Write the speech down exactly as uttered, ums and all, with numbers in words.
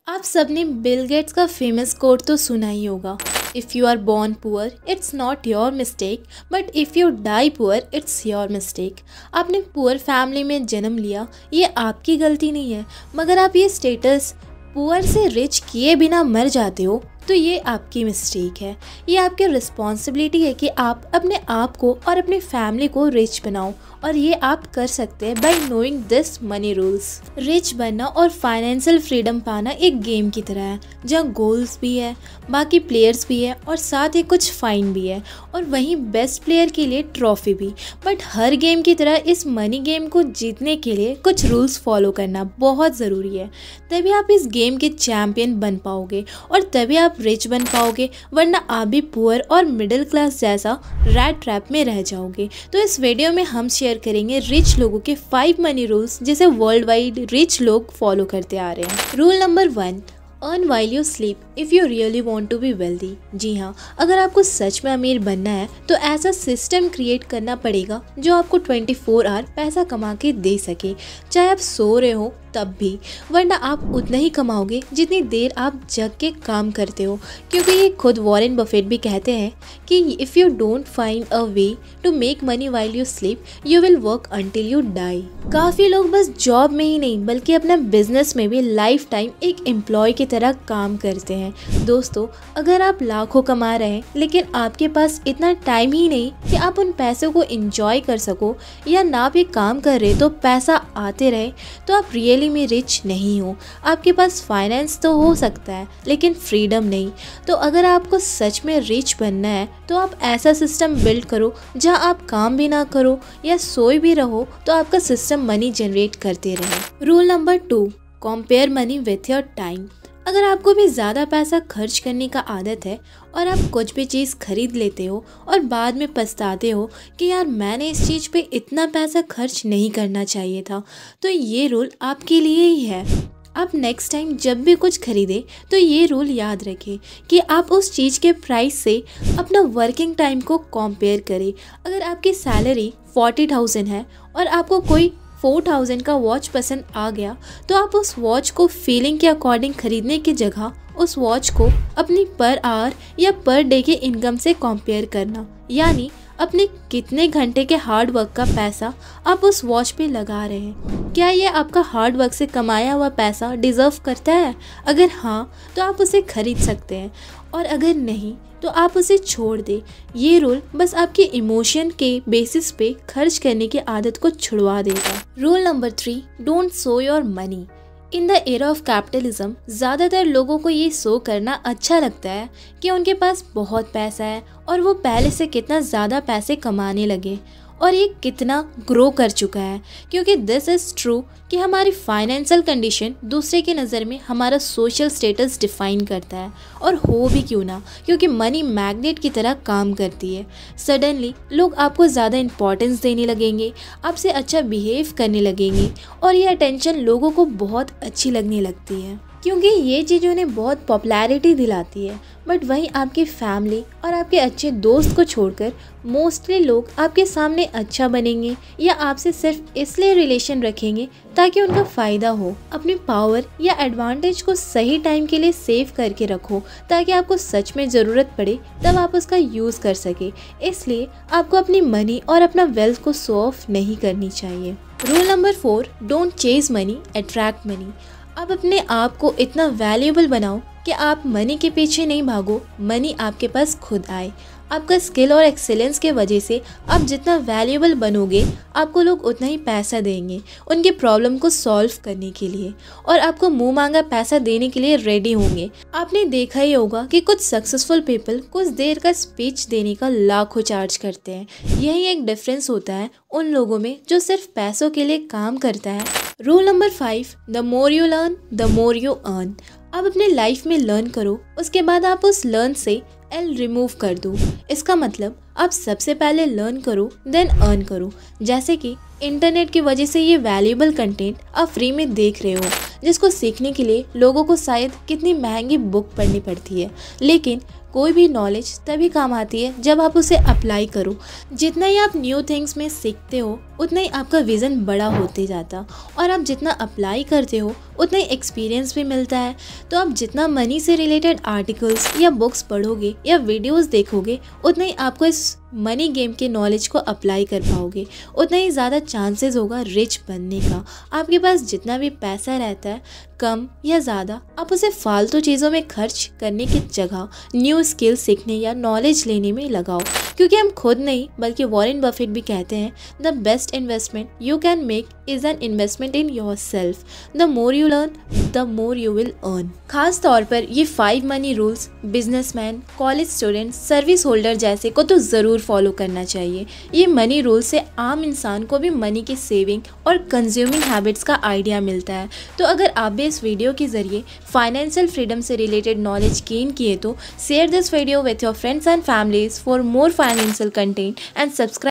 आप सबने Bill Gates का फेमस कोट तो सुना ही होगा, if you are born poor it's not your mistake but if you die poor it's your mistake. आपने पुअर फैमिली में जन्म लिया, ये आपकी गलती नहीं है, मगर आप ये स्टेटस पुअर से रिच किए बिना मर जाते हो तो ये आपकी मिस्टेक है। ये आपकी रिस्पॉन्सिबिलिटी है कि आप अपने आप को और अपनी फैमिली को रिच बनाओ, और ये आप कर सकते हैं by knowing this money rules. Rich बनना और फाइनेंशियल फ्रीडम पाना एक गेम की तरह है, जहाँ गोल्स भी है, बाकी प्लेयर्स भी है और साथ ही कुछ फाइन भी है, और वहीं बेस्ट प्लेयर के लिए ट्रॉफी भी। बट हर गेम की तरह इस मनी गेम को जीतने के लिए कुछ रूल्स फॉलो करना बहुत ज़रूरी है, तभी आप इस गेम के चैम्पियन बन पाओगे और तभी आप रिच बन पाओगे, वरना आप भी पुअर और मिडिल क्लास जैसा रैट ट्रैप में रह जाओगे। तो इस वीडियो में हम शेयर करेंगे रिच लोगों के फाइव मनी रूल्स जिसे वर्ल्ड वाइड रिच लोग फॉलो करते आ रहे हैं। Rule number one, earn while you sleep if you really want to be wealthy. जी हाँ, अगर आपको सच में अमीर बनना है तो ऐसा सिस्टम क्रिएट करना पड़ेगा जो आपको ट्वेंटी फोर आवर पैसा कमा के दे सके, चाहे आप सो रहे हो तब भी, वरना आप उतना ही कमाओगे जितनी देर आप जग के काम करते हो। क्योंकि ये खुद वॉरेन बफेट भी कहते हैं कि if you don't find a way to make money while you sleep you will work until you die. काफ़ी लोग बस जॉब में ही नहीं बल्कि अपना बिजनेस में भी लाइफ टाइम एक एम्प्लॉय की तरह काम करते हैं। दोस्तों, अगर आप लाखों कमा रहे हैं लेकिन आपके पास इतना टाइम ही नहीं कि आप उन पैसों को एंजॉय कर सको, या ना भी काम कर रहे तो पैसा आते रहे, तो आप रियली में रिच नहीं हो। आपके पास फाइनेंस तो हो सकता है लेकिन फ्रीडम नहीं। तो अगर आपको सच में रिच बनना है तो आप ऐसा सिस्टम बिल्ड करो जहां आप काम भी ना करो या सोए भी रहो तो आपका सिस्टम मनी जनरेट करते रहे। Rule number two, compare money with your time. अगर आपको भी ज़्यादा पैसा खर्च करने का आदत है और आप कुछ भी चीज़ खरीद लेते हो और बाद में पछताते हो कि यार मैंने इस चीज़ पे इतना पैसा खर्च नहीं करना चाहिए था, तो ये रूल आपके लिए ही है। आप नेक्स्ट टाइम जब भी कुछ खरीदें तो ये रूल याद रखें कि आप उस चीज़ के प्राइस से अपना वर्किंग टाइम को कंपेयर करें। अगर आपकी सैलरी फोर्टी थाउजेंड है और आपको कोई फोर थाउजेंड का वॉच पसंद आ गया, तो आप उस वॉच को फीलिंग के अकॉर्डिंग खरीदने की जगह उस वॉच को अपनी पर आवर या पर डे के इनकम से कंपेयर करना, यानी अपने कितने घंटे के हार्ड वर्क का पैसा आप उस वॉच पे लगा रहे हैं। क्या ये आपका हार्ड वर्क से कमाया हुआ पैसा डिज़र्व करता है? अगर हाँ तो आप उसे खरीद सकते हैं, और अगर नहीं तो आप उसे छोड़ दें। ये रूल बस आपके इमोशन के बेसिस पे खर्च करने की आदत को छुड़वा देगा। Rule number three, don't sow your money. In the era of capitalism ज़्यादातर लोगों को ये शो करना अच्छा लगता है कि उनके पास बहुत पैसा है और वो पहले से कितना ज़्यादा पैसे कमाने लगे और ये कितना ग्रो कर चुका है, क्योंकि दिस इज़ ट्रू कि हमारी फाइनेंशियल कंडीशन दूसरे की नज़र में हमारा सोशल स्टेटस डिफाइन करता है, और हो भी क्यों ना, क्योंकि मनी मैग्नेट की तरह काम करती है। सडनली लोग आपको ज़्यादा इंपॉर्टेंस देने लगेंगे, आपसे अच्छा बिहेव करने लगेंगे, और ये अटेंशन लोगों को बहुत अच्छी लगने लगती है क्योंकि ये चीज़ उन्हें बहुत पॉपुलैरिटी दिलाती है। बट वहीं आपकी फैमिली और आपके अच्छे दोस्त को छोड़कर मोस्टली लोग आपके सामने अच्छा बनेंगे या आपसे सिर्फ इसलिए रिलेशन रखेंगे ताकि उनका फ़ायदा हो। अपनी पावर या एडवांटेज को सही टाइम के लिए सेव करके रखो ताकि आपको सच में ज़रूरत पड़े तब आप उसका यूज़ कर सके। इसलिए आपको अपनी मनी और अपना वेल्थ को शो ऑफ नहीं करनी चाहिए। Rule number four, don't chase money, attract money. आप अपने आप को इतना वैल्यूएबल बनाओ कि आप मनी के पीछे नहीं भागो, मनी आपके पास खुद आए। आपका स्किल और एक्सेलेंस के वजह से आप जितना वैल्यूएबल बनोगे आपको लोग उतना ही पैसा देंगे उनके प्रॉब्लम को सॉल्व करने के लिए, और आपको मुंह मांगा पैसा देने के लिए रेडी होंगे। आपने देखा ही होगा कि कुछ सक्सेसफुल पीपल कुछ देर का स्पीच देने का लाखों चार्ज करते हैं। यही एक डिफरेंस होता है उन लोगों में जो सिर्फ पैसों के लिए काम करता है। Rule number five, the more you learn the more you earn. आप अपने लाइफ में लर्न करो, उसके बाद आप उस लर्न से एल रिमूव कर दो। इसका मतलब आप सबसे पहले लर्न करो देन अर्न करो। जैसे कि इंटरनेट की वजह से ये वैल्यूएबल कंटेंट आप फ्री में देख रहे हो, जिसको सीखने के लिए लोगों को शायद कितनी महंगी बुक पढ़नी पड़ती है, लेकिन कोई भी नॉलेज तभी काम आती है जब आप उसे अप्लाई करो। जितना ही आप न्यू थिंग्स में सीखते हो उतना ही आपका विज़न बड़ा होते जाता, और आप जितना अप्लाई करते हो उतना ही एक्सपीरियंस भी मिलता है। तो आप जितना मनी से रिलेटेड आर्टिकल्स या बुक्स पढ़ोगे या वीडियोस देखोगे उतना ही आपको इस मनी गेम के नॉलेज को अप्लाई कर पाओगे, उतना ही ज़्यादा चांसेस होगा रिच बनने का। आपके पास जितना भी पैसा रहता है, कम या ज़्यादा, आप उसे फालतू चीज़ों में खर्च करने की जगह न्यू स्किल सीखने या नॉलेज लेने में लगाओ। क्योंकि हम खुद नहीं बल्कि वॉरेन बफेट भी कहते हैं, the best investment you can make is an investment in yourself. The more you learn the more you will earn. खास तौर पर ये five money rules businessman, college student, service holder जैसे को तो ज़रूर फॉलो करना चाहिए। ये मनी रूल से आम इंसान को भी मनी की सेविंग और कंज्यूमिंग हैबिट्स का आइडिया मिलता है। तो अगर आप भी इस वीडियो के जरिए फाइनेंशियल फ्रीडम से रिलेटेड नॉलेज गेन किए तो share this video with your friends and families for more financial content and subscribe